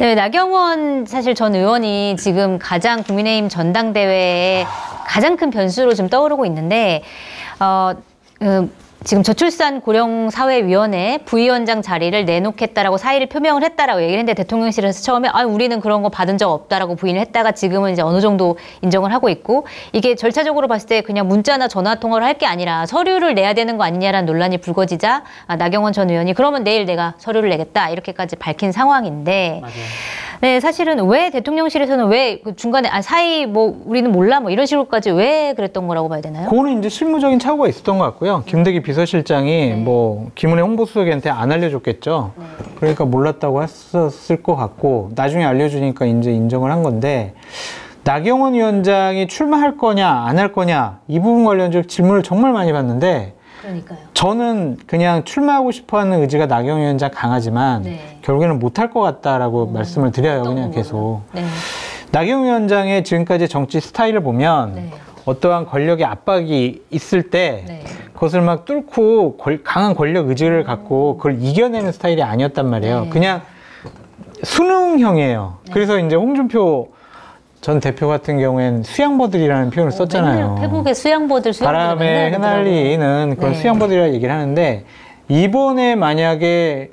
네, 나경원 사실 전 의원이 지금 가장 국민의힘 전당대회에 가장 큰 변수로 지금 떠오르고 있는데 지금 저출산 고령사회위원회 부위원장 자리를 내놓겠다라고 사의를 표명을 했다라고 얘기를 했는데 대통령실에서 처음에 우리는 그런 거 받은 적 없다라고 부인을 했다가 지금은 이제 어느 정도 인정을 하고 있고 이게 절차적으로 봤을 때 그냥 문자나 전화 통화를 할 게 아니라 서류를 내야 되는 거 아니냐라는 논란이 불거지자 나경원 전 의원이 그러면 내일 내가 서류를 내겠다 이렇게까지 밝힌 상황인데 맞아요. 네, 사실은 왜 대통령실에서는 왜 그 중간에 사의 뭐 우리는 몰라 뭐 이런 식으로까지 왜 그랬던 거라고 봐야 되나요? 그거는 이제 실무적인 착오가 있었던 것 같고요. 김대기 비서실장이 뭐 김은혜 홍보수석한테 안 알려줬겠죠. 그러니까 몰랐다고 했었을 것 같고 나중에 알려주니까 이제 인정을 한 건데 나경원 위원장이 출마할 거냐 안 할 거냐 이 부분 관련적 질문을 정말 많이 받는데 그러니까요. 저는 그냥 출마하고 싶어하는 의지가 나경원 위원장 강하지만 결국에는 못할 것 같다라고 말씀을 드려요. 그냥 계속. 나경원 위원장의 지금까지 정치 스타일을 보면 어떠한 권력의 압박이 있을 때 그것을 막 뚫고 강한 권력 의지를 갖고 그걸 이겨내는 스타일이 아니었단 말이에요. 그냥 수능형이에요. 그래서 이제 홍준표 전 대표 같은 경우엔 수양버들이라는 표현을 썼잖아요. 태국의 수양버들 바람에 휘날리는 그런 수양버들이라고 얘기를 하는데 이번에 만약에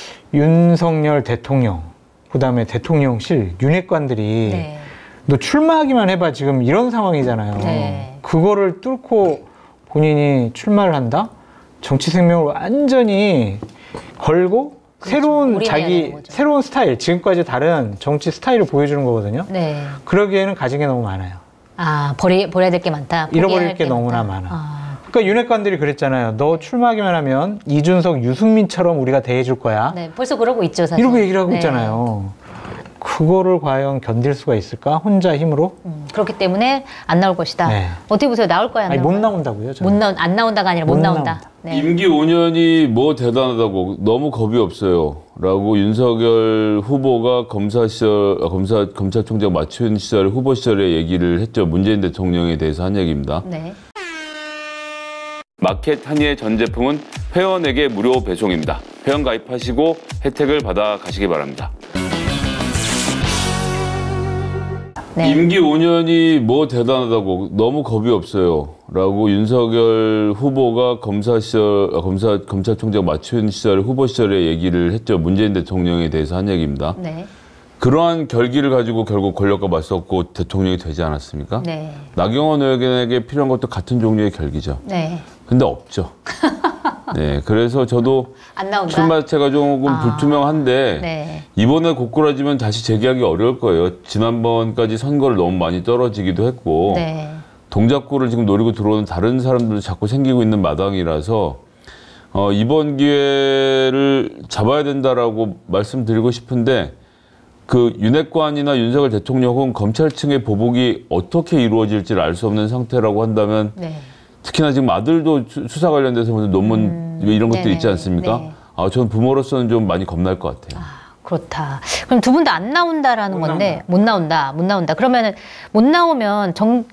윤석열 대통령 그다음에 대통령실 윤핵관들이 너 출마하기만 해봐 지금 이런 상황이잖아요. 그거를 뚫고 본인이 출마를 한다? 정치 생명을 완전히 걸고 새로운 새로운 스타일, 지금까지 다른 정치 스타일을 보여주는 거거든요. 그러기에는 가진 게 너무 많아요. 버려야 될 게 많다. 잃어버릴 게 너무나 많아. 그러니까 윤핵관들이 그랬잖아요. 너 출마하기만 하면 이준석, 유승민처럼 우리가 대해줄 거야. 벌써 그러고 있죠, 사실. 이러고 얘기를 하고 있잖아요. 그거를 과연 견딜 수가 있을까? 혼자 힘으로? 그렇기 때문에 안 나올 것이다. 어떻게 보세요? 나올 거야? 못 나온다고요? 안 나온다가 아니라 못 나온다. 임기 5년이 뭐 대단하다고 너무 겁이 없어요. 라고 윤석열 후보가 검사 시절, 검찰총장 마춘 시절 후보 시절에 얘기를 했죠. 문재인 대통령에 대해서 한 얘기입니다. 마켓 한의의 전 제품은 회원에게 무료 배송입니다. 회원 가입하시고 혜택을 받아 가시기 바랍니다. 임기 5년이 뭐 대단하다고 너무 겁이 없어요. 라고 윤석열 후보가 검찰총장 마춘 시절 후보 시절에 얘기를 했죠. 문재인 대통령에 대해서 한 얘기입니다. 그러한 결기를 가지고 결국 권력과 맞섰고 대통령이 되지 않았습니까? 나경원 의원에게 필요한 것도 같은 종류의 결기죠. 근데 없죠. 그래서 저도 출마체가 조금 불투명한데 이번에 고꾸라지면 다시 재기하기 어려울 거예요. 지난번까지 선거를 너무 많이 떨어지기도 했고 동작구를 지금 노리고 들어오는 다른 사람들도 자꾸 생기고 있는 마당이라서 이번 기회를 잡아야 된다라고 말씀드리고 싶은데 그 윤핵관이나 윤석열 대통령 혹은 검찰층의 보복이 어떻게 이루어질지를 알 수 없는 상태라고 한다면 특히나 지금 아들도 수사 관련돼서 무슨 논문 이런 것들이 있지 않습니까? 저는 부모로서는 좀 많이 겁날 것 같아요. 그렇다. 그럼 두 분 다 안 나온다라는 건데 못 나온다. 그러면은 못 나오면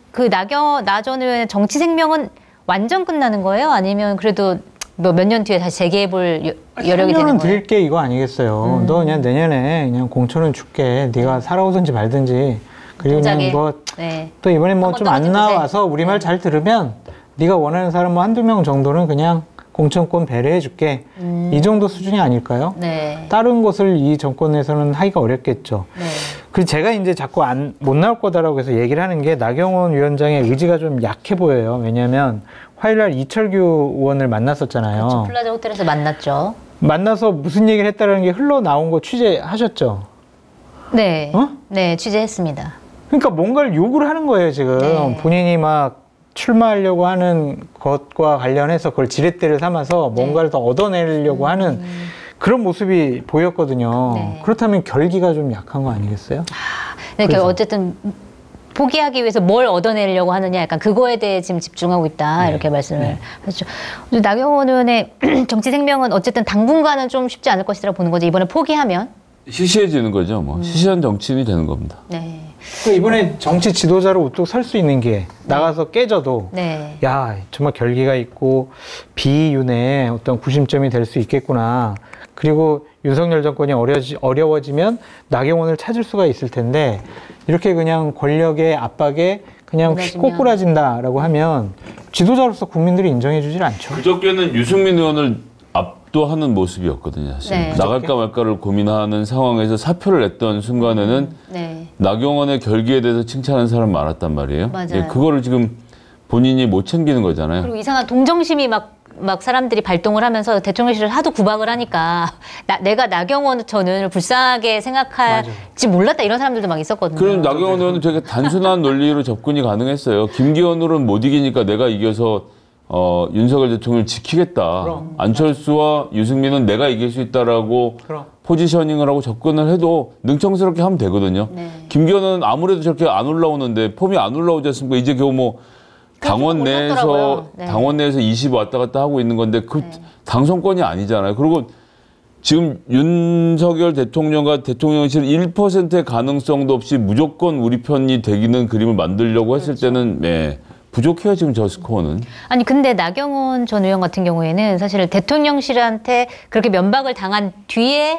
나 전 의원의 정치 생명은 완전 끝나는 거예요? 아니면 그래도 몇 년 뒤에 다시 재개해볼 여력이 되는 거예요? 드릴게 이거 아니겠어요. 너 그냥 내년에 그냥 공천은 줄게. 네가 살아오든지 말든지. 그리고 그냥 또 이번에 뭐 좀 안 나와서 우리 말 잘 들으면 네가 원하는 사람 뭐 한두 명 정도는 그냥 공천권 배려해 줄게. 이 정도 수준이 아닐까요? 다른 것을 이 정권에서는 하기가 어렵겠죠. 그리고 제가 이제 자꾸 못 나올 거다라고 해서 얘기를 하는 게 나경원 위원장의 의지가 좀 약해 보여요. 왜냐하면 화요일날 이철규 의원을 만났었잖아요. 그렇죠. 플라자 호텔에서 만났죠. 만나서 무슨 얘기를 했다라는 게 흘러나온 거 취재하셨죠? 네, 취재했습니다. 그러니까 뭔가를 요구를 하는 거예요, 지금. 본인이 막 출마하려고 하는 것과 관련해서 그걸 지렛대를 삼아서 뭔가를 더 얻어내려고 하는 그런 모습이 보였거든요. 그렇다면 결기가 좀 약한 거 아니겠어요? 어쨌든 포기하기 위해서 뭘 얻어내려고 하느냐 약간 그거에 대해 지금 집중하고 있다 이렇게 말씀을 하셨죠. 나경원 의원의 정치 생명은 어쨌든 당분간은 좀 쉽지 않을 것이라고 보는 거죠. 이번에 포기하면 시시해지는 거죠. 뭐 시시한 정치인이 되는 겁니다. 이번에 정치 지도자로 우뚝 설 수 있는 게 나가서 깨져도 네. 야 정말 결기가 있고 비윤의 어떤 구심점이 될 수 있겠구나. 그리고 윤석열 정권이 어려워지면 나경원을 찾을 수가 있을 텐데 이렇게 그냥 권력의 압박에 그냥 휙 꼬꾸라진다라고 하면 지도자로서 국민들이 인정해 주질 않죠. 그저께는 유승민 의원을 압도하는 모습이었거든요. 사실. 네. 나갈까 말까를 고민하는 상황에서 사표를 냈던 순간에는 네. 나경원의 결기에 대해서 칭찬하는 사람 많았단 말이에요. 맞아요. 예, 그거를 지금 본인이 못 챙기는 거잖아요. 그리고 이상한 동정심이 막 사람들이 발동을 하면서 대통령실을 하도 구박을 하니까 내가 나경원 전 의원을 불쌍하게 생각할지 몰랐다 이런 사람들도 막 있었거든요. 그럼 나경원 의원은 되게 단순한 논리로 접근이 가능했어요. 김기현으로는 못 이기니까 내가 이겨서 윤석열 대통령을 지키겠다. 그럼. 안철수와 유승민은 내가 이길 수 있다라고 그럼. 포지셔닝을 하고 접근을 해도 능청스럽게 하면 되거든요. 네. 김기현은 아무래도 저렇게 안 올라오는데 폼이 안 올라오지 않습니까? 이제 겨우 뭐 당원 내에서 네. 당원 내에서 20 왔다 갔다 하고 있는 건데 그 당선권이 아니잖아요. 그리고 지금 윤석열 대통령과 대통령실 1%의 가능성도 없이 무조건 우리 편이 되기는 그림을 만들려고 했을 때는 네, 부족해요 지금 저 스코어는. 아니 근데 나경원 전 의원 같은 경우에는 사실 대통령실한테 그렇게 면박을 당한 뒤에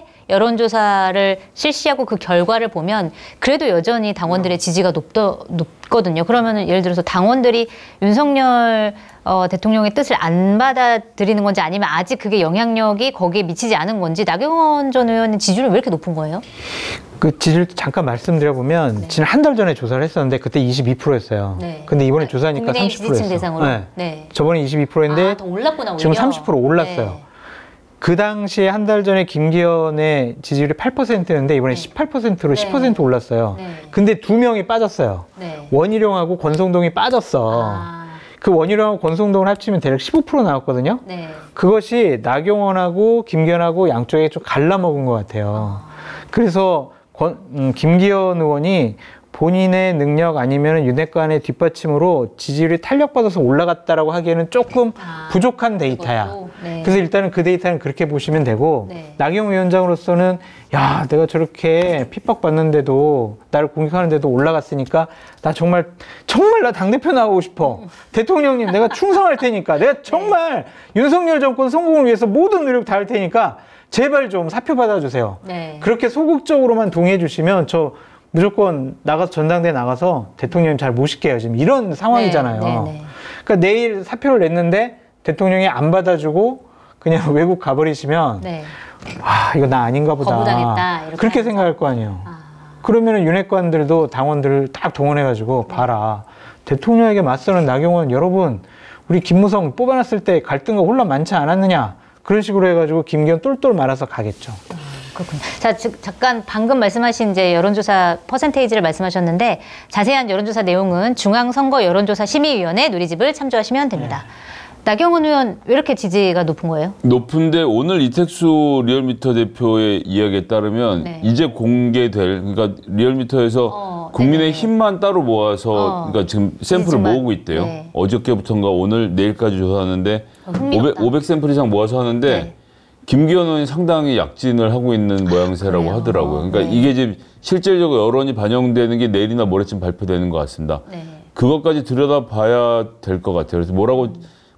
여론조사를 실시하고 그 결과를 보면 그래도 여전히 당원들의 지지가 높거든요. 그러면은 예를 들어서 당원들이 윤석열 대통령의 뜻을 안 받아들이는 건지 아니면 아직 그게 영향력이 거기에 미치지 않은 건지 나경원 전 의원의 지지율은 왜 이렇게 높은 거예요? 그 지지율 잠깐 말씀드려보면 네. 지난 한 달 전에 조사를 했었는데 그때 22%였어요. 네. 근데 이번에 조사하니까 30%였어요. 지지층 대상으로. 네. 네. 저번에 22%인데 더 올랐구나, 오히려. 지금 30% 올랐어요. 네. 그 당시에 한 달 전에 김기현의 지지율이 8%였는데 이번에 18%로 네. 10% 올랐어요. 네. 근데 두 명이 빠졌어요. 네. 원희룡하고 권성동이 빠졌어. 그 원희룡하고 권성동을 합치면 대략 15% 나왔거든요. 네. 그것이 나경원하고 김기현하고 양쪽에 좀 갈라먹은 것 같아요. 그래서 김기현 의원이 본인의 능력 아니면 윤핵관의 뒷받침으로 지지율이 탄력받아서 올라갔다라고 하기에는 조금 부족한 데이터야. 네. 그래서 일단은 그 데이터는 그렇게 보시면 되고 네. 나경원 위원장으로서는 야 내가 저렇게 핍박받는데도 나를 공격하는데도 올라갔으니까 나 정말 나 당대표 나오고 싶어. 대통령님 내가 충성할 테니까 내가 정말 윤석열 정권 성공을 위해서 모든 노력 다 할 테니까 제발 좀 사표 받아주세요. 네. 그렇게 소극적으로만 동의해 주시면 저 무조건 나가서 전당대회 나가서 대통령님 잘 모실게요. 지금 이런 상황이잖아요. 네, 네, 네. 그러니까 내일 사표를 냈는데 대통령이 안 받아주고 그냥 외국 가버리시면 네. 와 이거 나 아닌가 보다. 거부당했다, 이렇게 그렇게 하면서. 생각할 거 아니에요. 그러면은 윤핵관들도 당원들을 딱 동원해가지고 봐라. 대통령에게 맞서는 나경원 여러분 우리 김무성 뽑아놨을 때 갈등과 혼란 많지 않았느냐. 그런 식으로 해가지고 김기현 똘똘 말아서 가겠죠. 그렇군요. 자, 잠깐 방금 말씀하신 이제 여론조사 퍼센테이지를 말씀하셨는데 자세한 여론조사 내용은 중앙선거 여론조사 심의위원회 누리집을 참조하시면 됩니다. 나경원 의원 왜 이렇게 지지가 높은 거예요? 높은데 오늘 이택수 리얼미터 대표의 이야기에 따르면 네. 이제 공개될 그러니까 리얼미터에서 국민의 힘만 따로 모아서 그러니까 지금 샘플을 모으고 있대요. 네. 어저께부터인가 오늘 내일까지 조사하는데 흥미롭다. 500샘플 이상 모아서 하는데 네. 김기현 의원이 상당히 약진을 하고 있는 모양새라고 그래요? 하더라고요. 그러니까 네. 이게 이제 실질적으로 여론이 반영되는 게 내일이나 모레쯤 발표되는 것 같습니다. 네. 그것까지 들여다봐야 될 것 같아요. 그래서 뭐라고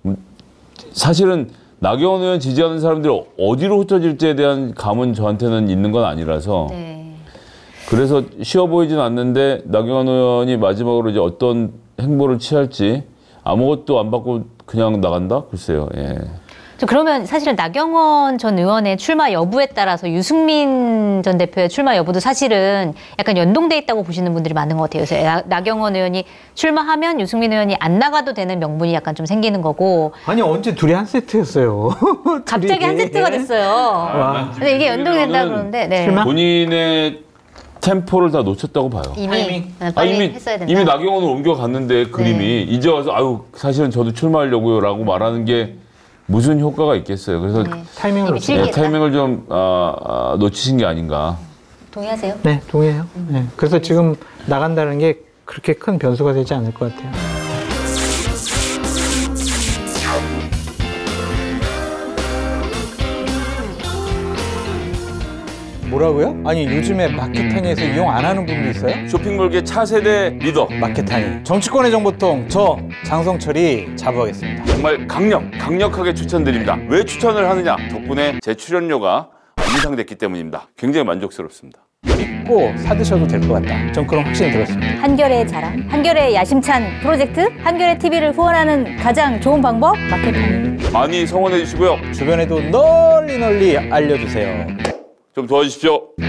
사실은 나경원 의원 지지하는 사람들이 어디로 흩어질지에 대한 감은 저한테는 있는 건 아니라서 네. 그래서 쉬워 보이진 않는데 나경원 의원이 마지막으로 이제 어떤 행보를 취할지 아무것도 안 받고 그냥 나간다? 글쎄요. 예. 그러면 사실은 나경원 전 의원의 출마 여부에 따라서 유승민 전 대표의 출마 여부도 사실은 약간 연동돼 있다고 보시는 분들이 많은 것 같아요. 그래서 나경원 의원이 출마하면 유승민 의원이 안 나가도 되는 명분이 약간 좀 생기는 거고. 아니 언제 둘이 한 세트였어요. 갑자기 한 세트가 됐어요. 근데 이게 연동이 된다 그러는데 네. 본인의 템포를 다 놓쳤다고 봐요. 이미 빨리 했어야 된다. 이미 나경원으로 옮겨갔는데 그림이 이제 와서 아유 사실은 저도 출마하려고요라고 말하는 게 무슨 효과가 있겠어요. 그래서 타이밍을 좀 놓치신 게 아닌가. 동의하세요? 네, 동의해요. 네. 그래서 지금 나간다는 게 그렇게 큰 변수가 되지 않을 것 같아요. 뭐라고요? 아니 요즘에 마켓타니에서 이용 안 하는 분도 있어요? 쇼핑몰계 차세대 리더 마켓타니 정치권의 정보통 저 장성철이 자부하겠습니다. 정말 강력하게 추천드립니다. 왜 추천을 하느냐? 덕분에 제 출연료가 인상됐기 때문입니다. 굉장히 만족스럽습니다. 믿고 사드셔도 될 것 같다. 전 그런 확신이 들었습니다. 한결의 자랑, 한결의 야심찬 프로젝트, 한결의 TV를 후원하는 가장 좋은 방법 마켓타니. 많이 성원해 주시고요. 주변에도 널리 알려주세요. 좀 도와주십시오.